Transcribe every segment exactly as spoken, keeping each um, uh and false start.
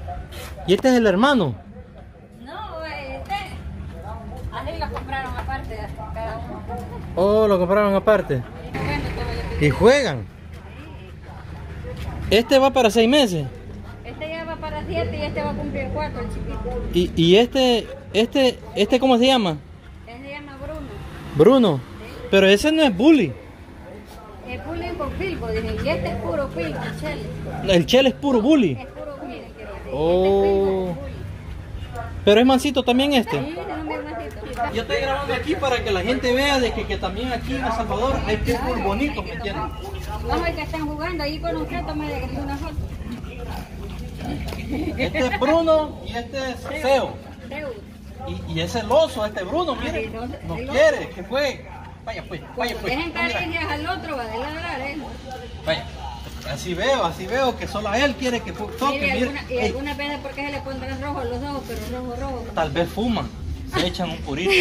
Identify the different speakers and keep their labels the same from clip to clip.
Speaker 1: ¿Y este es el hermano?
Speaker 2: No, este. Así lo compraron aparte cada uno.
Speaker 1: Oh, lo compraron aparte. ¿Y juegan? ¿Este va para seis meses?
Speaker 2: Este ya va para siete y este va a cumplir cuatro, el chiquito.
Speaker 1: ¿Y, y este, este, este cómo se llama?
Speaker 2: Este se llama Bruno.
Speaker 1: Bruno.
Speaker 2: ¿Sí?
Speaker 1: Pero ese no es bully.
Speaker 2: Es bully con filbo, dije, y este es puro filbo, el chele.
Speaker 1: El chele es puro bully.
Speaker 2: Es puro bully, quiero decir.
Speaker 1: Oh.
Speaker 2: Este es bully.
Speaker 1: Pero es mansito también este.
Speaker 2: Sí, es un bien mansito.
Speaker 1: Yo estoy grabando aquí para que la gente vea de que, que también aquí en El Salvador hay pitbull bonitos, ¿me entiendes?
Speaker 2: Vamos a ver que están jugando ahí con usted, toma de una foto.
Speaker 1: Este es Bruno y este es Seo.
Speaker 2: Zeus.
Speaker 1: Y, y ese es el oso, este Bruno, mire, no quiere que juegue. Vaya pues, vaya pues.
Speaker 2: Dejen caricias al otro, va a ladrar, ¿eh?
Speaker 1: Vaya, así veo, así veo que solo a él quiere que toque.
Speaker 2: Mire,
Speaker 1: Mire,
Speaker 2: alguna, y
Speaker 1: ey,
Speaker 2: algunas veces porque se le pondrán rojos los ojos, pero rojo, rojo.
Speaker 1: tal vez fuman, se echan un purito.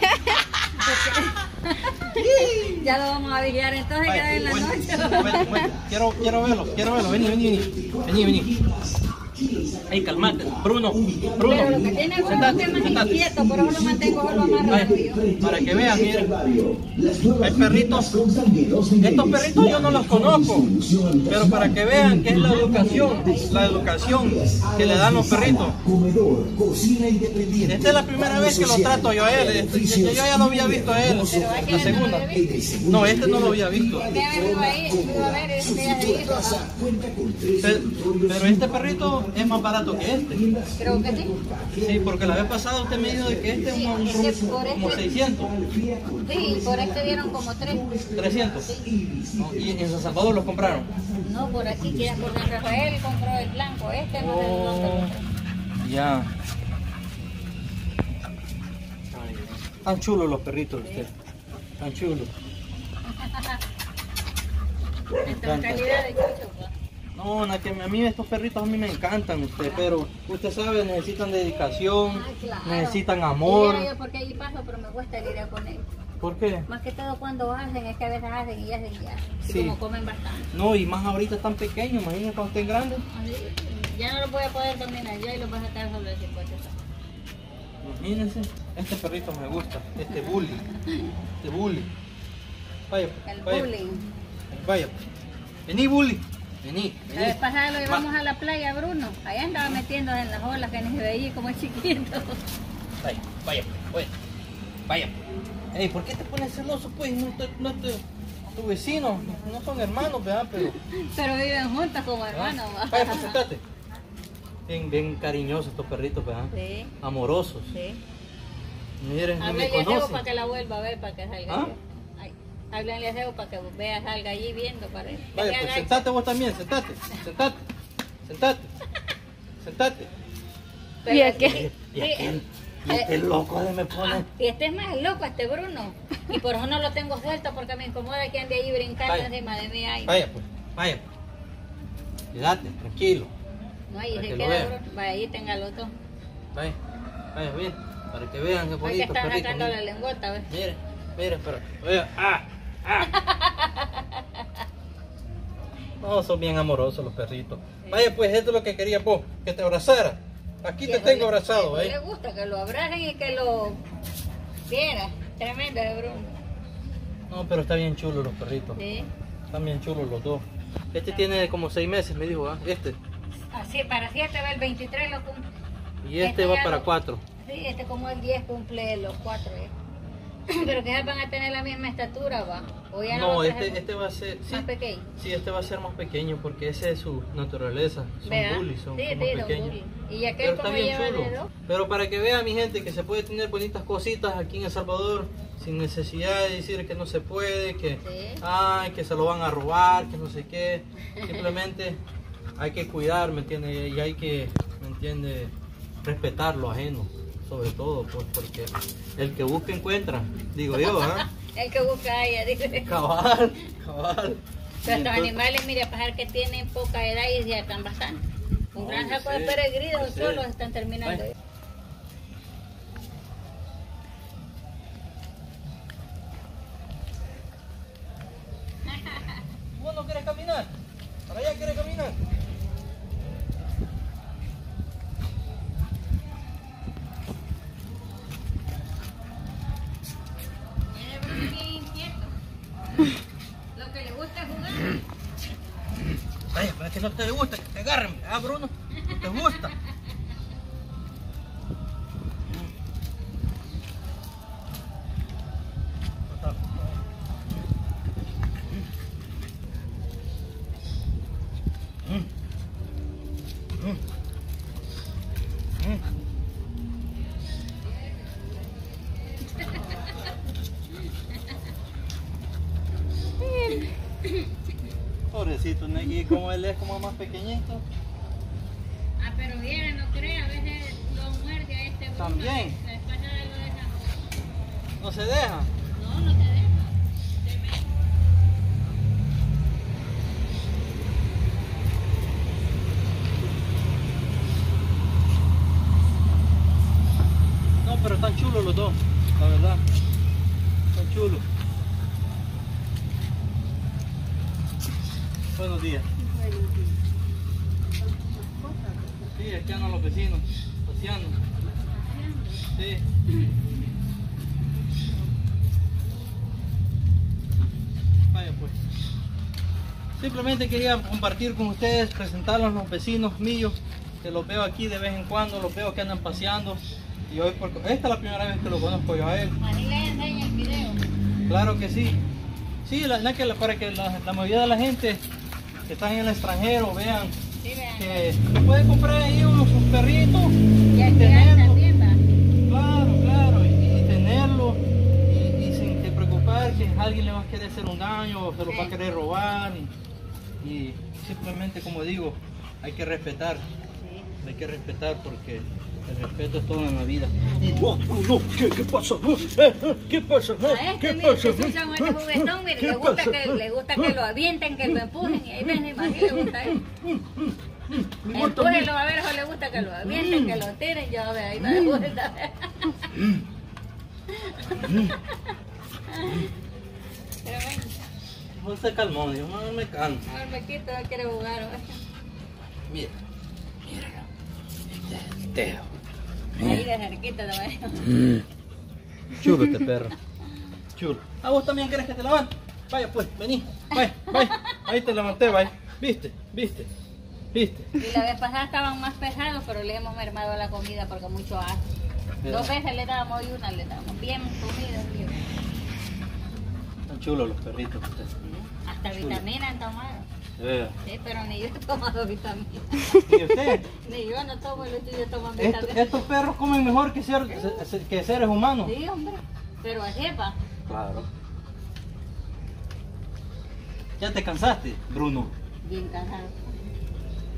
Speaker 2: Ya lo vamos a vigilar entonces
Speaker 1: Vaya,
Speaker 2: ya en la
Speaker 1: bueno,
Speaker 2: noche.
Speaker 1: bueno, bueno, quiero, quiero verlo, quiero verlo, vení, vení, vení, vení, vení. Ey, calmate, Bruno, Bruno.
Speaker 2: Pero lo que tiene Bruno
Speaker 1: Sentate,
Speaker 2: es más
Speaker 1: sentate.
Speaker 2: inquieto, por eso lo mantengo solo amarrado yo.
Speaker 1: Para que vean, miren, hay perritos, estos perritos yo no los conozco, pero para que vean que es la educación, la educación que le dan los perritos. Esta es la primera vez que lo trato yo a él, este, yo ya lo había visto a él, la segunda. No, este no lo había visto.
Speaker 2: Este amigo ahí, iba a ver, este ya se hizo.
Speaker 1: Pero, pero este perrito es más barato que este.
Speaker 2: Creo que sí.
Speaker 1: Sí, porque la vez pasada usted me dijo de que este es un- un-
Speaker 2: Este por
Speaker 1: como
Speaker 2: este-
Speaker 1: seiscientos,
Speaker 2: Sí, por este dieron como tres.
Speaker 1: trescientos. No, y en San Salvador los compraron.
Speaker 2: No, por aquí, que por San Rafael compró el blanco, este no es el
Speaker 1: Oh,
Speaker 2: otro.
Speaker 1: ya. Tan chulos los perritos de usted. Tan chulos. Me
Speaker 2: Esta es
Speaker 1: encanta.
Speaker 2: calidad de chucho, pues.
Speaker 1: No, na, que a mí estos perritos a mí me encantan usted, pero usted sabe, necesitan dedicación,
Speaker 2: Ah, claro.
Speaker 1: necesitan
Speaker 2: Y
Speaker 1: amor.
Speaker 2: mira yo porque ahí paso, pero me cuesta ir a con él.
Speaker 1: ¿Por qué?
Speaker 2: Más que todo cuando hacen, es que a veces hacen y hacen y hacen. Y
Speaker 1: Sí.
Speaker 2: como comen bastante.
Speaker 1: No, y más ahorita están pequeños, imagínense cuando estén grandes.
Speaker 2: Así, ya no los voy a poder dominar ya y los voy a sacar solo de cincuenta.
Speaker 1: Imagínense, este perrito me gusta, este bully, este bully. Vaya,
Speaker 2: El
Speaker 1: vaya,
Speaker 2: bullying.
Speaker 1: vaya. Vení, bully, vení,
Speaker 2: La vez
Speaker 1: vení.
Speaker 2: pasada lo llevamos a la playa, Bruno. Allá andaba metiéndose en las olas que ni se veía como es chiquito.
Speaker 1: Vaya, vaya, vaya, vaya. Ey, ¿por qué te pones celoso, pues? No te, no te, tu vecino, no son hermanos, ¿verdad? Pero,
Speaker 2: Pero viven juntos como hermanos.
Speaker 1: ¿ah?
Speaker 2: ¿va?
Speaker 1: Vaya, pues sentate. Bien, bien cariñosos estos perritos, ¿verdad?
Speaker 2: Sí,
Speaker 1: Amorosos.
Speaker 2: sí.
Speaker 1: Miren, ni me
Speaker 2: Háblenle a Sebo
Speaker 1: conocen.
Speaker 2: para que la vuelva a ver, para que salga.
Speaker 1: ¿Ah?
Speaker 2: Ay, háblenle a Sebo para que vea, salga allí viendo. Para que
Speaker 1: Vaya,
Speaker 2: se
Speaker 1: pues
Speaker 2: agache.
Speaker 1: sentate vos también, sentate, sentate, sentate, sentate.
Speaker 2: Pero
Speaker 3: ¿Y
Speaker 2: sí,
Speaker 3: aquel?
Speaker 1: Y
Speaker 2: sí.
Speaker 1: aquel, y este loco de me pone.
Speaker 2: Ah, y este es más loco, este Bruno. Y por eso no lo tengo suelto porque me incomoda que ande ahí brincando
Speaker 1: Vaya.
Speaker 2: encima de mí. Ay.
Speaker 1: Vaya, pues, vaya. Pues. Quédate, tranquilo.
Speaker 2: No, ahí
Speaker 1: para
Speaker 2: se
Speaker 1: que lo
Speaker 2: queda
Speaker 1: vea.
Speaker 2: Bruno. Vaya, ahí tenga los dos.
Speaker 1: Vaya, vaya bien, para que vean qué
Speaker 2: Hay que
Speaker 1: bonito
Speaker 2: estar
Speaker 1: perrito.
Speaker 2: sacando la
Speaker 1: Mire,
Speaker 2: lengüeta, ¿ves?
Speaker 1: mire, mire, pero, vaya, ah, ah. No, son bien amorosos los perritos. Vaya, pues esto es lo que quería vos, que te abrazara. Aquí
Speaker 2: Y
Speaker 1: te
Speaker 2: eso
Speaker 1: tengo
Speaker 2: le-
Speaker 1: abrazado,
Speaker 2: eso
Speaker 1: ¿eh?
Speaker 2: le gusta que lo abracen y que lo quiera. Tremendo de Bruno.
Speaker 1: No, pero está bien chulo los perritos.
Speaker 2: Sí.
Speaker 1: Están bien chulos los dos. Este tiene como seis meses, me dijo, ¿ah? Este.
Speaker 2: Así, para siete va el veintitrés lo cumple.
Speaker 1: Y este
Speaker 2: Este
Speaker 1: va
Speaker 2: ya
Speaker 1: para
Speaker 2: lo-
Speaker 1: cuatro.
Speaker 2: Sí, este como el diez cumple los cuatro. ¿eh? Pero que van a tener la misma estatura, va. O ya no,
Speaker 1: No,
Speaker 2: va a
Speaker 1: este,
Speaker 2: ser
Speaker 1: este va a ser. Sí,
Speaker 2: más pequeño.
Speaker 1: sí, este va a ser más pequeño porque esa es su naturaleza. Son
Speaker 2: ¿Verdad?
Speaker 1: bullies, son,
Speaker 2: Sí,
Speaker 1: son
Speaker 2: sí,
Speaker 1: más
Speaker 2: son
Speaker 1: pequeños.
Speaker 2: bullies. Y aquel
Speaker 1: Pero está
Speaker 2: como
Speaker 1: bien
Speaker 2: lleva
Speaker 1: chulo.
Speaker 2: de dos.
Speaker 1: Pero para que vea mi gente que se puede tener bonitas cositas aquí en El Salvador sin necesidad de decir que no se puede, que
Speaker 2: Sí.
Speaker 1: ay, que se lo van a robar, que no sé qué. Simplemente hay que cuidar, ¿me entiende? Y hay que, ¿me entiende? Respetar lo ajeno, sobre todo, pues porque el que busca encuentra, digo yo, ¿ah?
Speaker 2: El que busca a ella, dice.
Speaker 1: Cabal, cabal.
Speaker 2: Pero estos
Speaker 1: Entonces-
Speaker 2: animales, mire, a pesar que tienen poca edad y ya están bastante. Un
Speaker 1: No,
Speaker 2: gran
Speaker 1: yo
Speaker 2: saco
Speaker 1: sé,
Speaker 2: de peregrinos
Speaker 1: yo sé.
Speaker 2: solos están terminando.
Speaker 1: Ay. ¿Vos no quieres caminar? ¿Para allá quieres caminar? a usted le gusta que te agarren, ¿ah, Bruno? ¿No te gusta? Pobrecito Negui, como él es como más pequeñito.
Speaker 2: Ah, pero viene, no crea, a veces lo muerde a este Bruno.
Speaker 1: También.
Speaker 2: Después no lo deja.
Speaker 1: No se deja.
Speaker 2: No, no te deja. Te mete.
Speaker 1: No, pero están chulos los dos, la verdad. Están chulos. Buenos días. Sí, aquí andan los vecinos, paseando. Sí. Vaya pues. Simplemente quería compartir con ustedes, presentarlos a los vecinos míos, que los veo aquí de vez en cuando, los veo que andan paseando. Y hoy, por, esta es la primera vez que lo conozco yo a él.
Speaker 2: Así le enseña el video.
Speaker 1: Claro que sí. Sí, la, la, que la, para que la, la mayoría de la gente que están en el extranjero vean
Speaker 2: Sí, vean.
Speaker 1: que se puede comprar ahí unos sus perritos
Speaker 2: Y
Speaker 1: y
Speaker 2: aquí
Speaker 1: tenerlo.
Speaker 2: también va.
Speaker 1: Claro, claro, y, y tenerlo y, y sin que preocupar que alguien le va a querer hacer un daño o se lo va a querer robar. Y, y simplemente, como digo, hay que respetar,
Speaker 2: Sí.
Speaker 1: hay que respetar porque el respeto es todo en la vida.
Speaker 3: Y no, no, no, ¿qué, qué pasa? Eh, eh, ¿Qué pasa?
Speaker 2: A
Speaker 3: Eh,
Speaker 2: este,
Speaker 3: ¿Qué
Speaker 2: mire,
Speaker 3: pasa?
Speaker 2: este es un juguetón, mire,
Speaker 3: ¿Qué
Speaker 2: le gusta,
Speaker 3: pasa?
Speaker 2: que, le gusta que lo avienten, que lo empujen, y ahí ven, así le gusta a él.
Speaker 3: Igual también.
Speaker 2: Empújenlo a ver, o le gusta que lo avienten, que lo tiren, ya ve, ahí va de vuelta. Pero ven,
Speaker 1: No se calmó, Dios, no me calmo.
Speaker 2: a ver, Paquito, quiere jugar, ¿o?
Speaker 1: Mira, míralo. Este es Teo.
Speaker 2: Ahí de cerquita también.
Speaker 1: Chulo este perro. Chulo. ¿A vos también querés que te levante? Vaya pues, vení. Vaya, vaya. Ahí te levanté, vaya. ¿Viste? ¿Viste? ¿Viste?
Speaker 2: Y la vez pasada estaban más pesados, pero le hemos mermado la comida porque mucho asco. Dos veces le dábamos y una le dábamos bien comida, bien.
Speaker 1: Están chulos los perritos ustedes.
Speaker 2: Hasta
Speaker 1: Chulo.
Speaker 2: vitaminas han tomado.
Speaker 1: De veras.
Speaker 2: Sí, pero ni yo he tomado vitaminas.
Speaker 1: ¿Y usted?
Speaker 2: Ni yo no tomo, los tuyos toman
Speaker 1: Esto-
Speaker 2: vitaminas.
Speaker 1: estos perros comen mejor que, ser, que seres humanos.
Speaker 2: Sí, hombre. Pero así va.
Speaker 1: Claro. ¿Ya te cansaste, Bruno?
Speaker 2: Bien cansado.